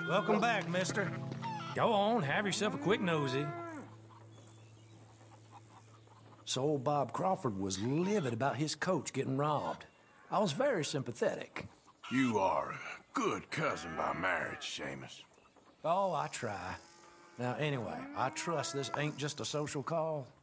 Welcome back, mister. Go on, have yourself a quick nosy. So old Bob Crawford was livid about his coach getting robbed. I was very sympathetic. You are a good cousin by marriage, Seamus. Oh, I try. Now, anyway, I trust this ain't just a social call.